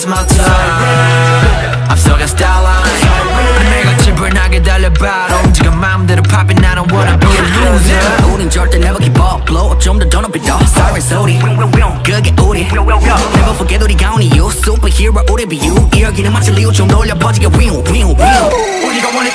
lost my time. 앞서가 starline. 내가 질분하게 달려봐도 지금 마음대로 popping. I don't wanna be a loser. 우린 절대 never give up. blow up 좀 더 높이 더 siren 소리 그게 우리 never forget 우리가 온 이유 superhero 우리 비유 이야기는 마치 리오 좀 돌려 퍼지게 윙 우리가 원해